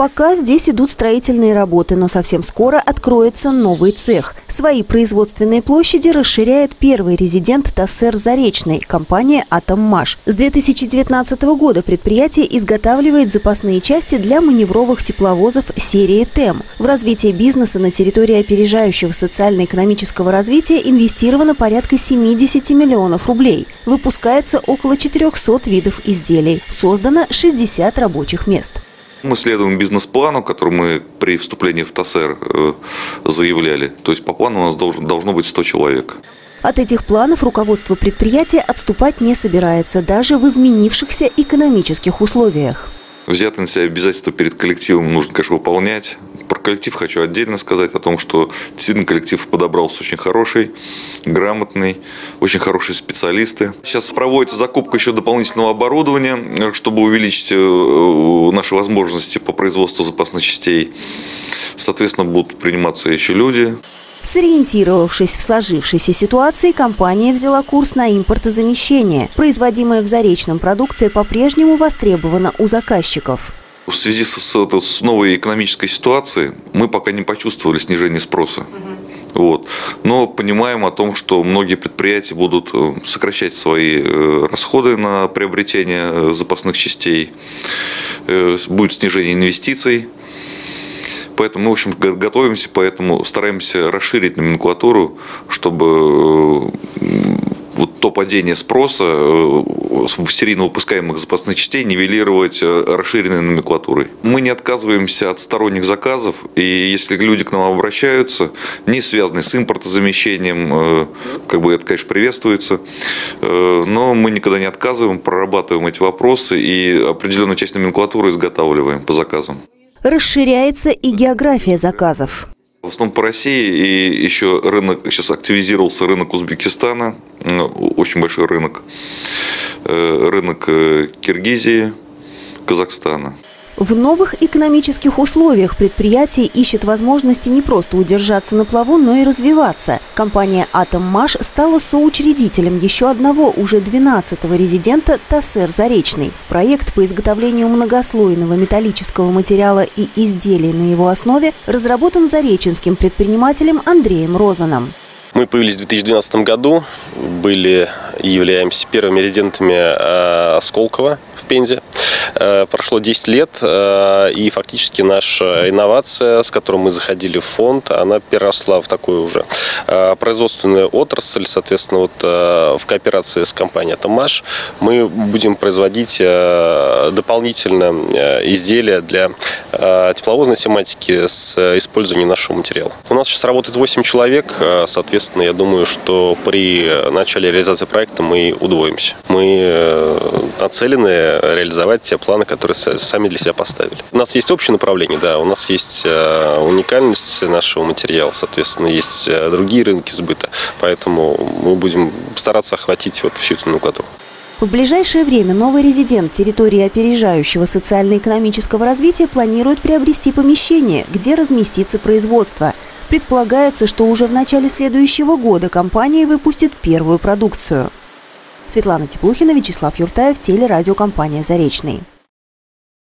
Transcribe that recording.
Пока здесь идут строительные работы, но совсем скоро откроется новый цех. Свои производственные площади расширяет первый резидент ТАССЭР «Заречный» – компания «Атоммаш». С 2019 года предприятие изготавливает запасные части для маневровых тепловозов серии ТЭМ. В развитие бизнеса на территории опережающего социально-экономического развития инвестировано порядка 70 миллионов рублей. Выпускается около 400 видов изделий. Создано 60 рабочих мест. Мы следуем бизнес-плану, который мы при вступлении в ТАССЭР заявляли. То есть по плану у нас должно быть 100 человек. От этих планов руководство предприятия отступать не собирается, даже в изменившихся экономических условиях. Взятые на себя обязательства перед коллективом нужно, конечно, выполнять. Про коллектив хочу отдельно сказать о том, что действительно коллектив подобрался очень хороший, грамотный, очень хорошие специалисты. Сейчас проводится закупка еще дополнительного оборудования, чтобы увеличить наши возможности по производству запасных частей. Соответственно, будут приниматься еще люди. Сориентировавшись в сложившейся ситуации, компания взяла курс на импортозамещение. Производимая в Заречном продукция по-прежнему востребована у заказчиков. В связи с новой экономической ситуацией мы пока не почувствовали снижение спроса. Но понимаем о том, что многие предприятия будут сокращать свои расходы на приобретение запасных частей, будет снижение инвестиций. Поэтому мы, в общем, готовимся, поэтому стараемся расширить номенклатуру, чтобы то падение спроса в серийно выпускаемых запасных частей нивелировать расширенной номенклатурой. Мы не отказываемся от сторонних заказов, и если люди к нам обращаются, не связанные с импортозамещением, это, конечно, приветствуется, но мы никогда не отказываем, прорабатываем эти вопросы и определенную часть номенклатуры изготавливаем по заказам. Расширяется и география заказов. В основном по России, и еще сейчас активизировался рынок Узбекистана, очень большой рынок, рынок Киргизии, Казахстана. В новых экономических условиях предприятие ищет возможности не просто удержаться на плаву, но и развиваться. Компания «Атоммаш» стала соучредителем еще одного, уже 12-го резидента ТАССЭР «Заречный». Проект по изготовлению многослойного металлического материала и изделий на его основе разработан зареченским предпринимателем Андреем Розаном. Мы появились в 2012 году, являемся первыми резидентами Сколково в Пензе. Прошло 10 лет, и фактически наша инновация, с которой мы заходили в фонд, она переросла в такую уже производственную отрасль. Соответственно, в кооперации с компанией «Атоммаш» мы будем производить дополнительно изделия для тепловозной тематики с использованием нашего материала. У нас сейчас работает 8 человек, соответственно, я думаю, что при начале реализации проекта мы удвоимся. Мы нацелены реализовать те планы, которые сами для себя поставили. У нас есть общее направление, да, у нас есть уникальность нашего материала, соответственно, есть другие рынки сбыта, поэтому мы будем стараться охватить всю эту номенклатуру. В ближайшее время новый резидент территории опережающего социально-экономического развития планирует приобрести помещение, где разместится производство. Предполагается, что уже в начале следующего года компания выпустит первую продукцию. Светлана Теплухина, Вячеслав Юртаев, телерадиокомпания «Заречный».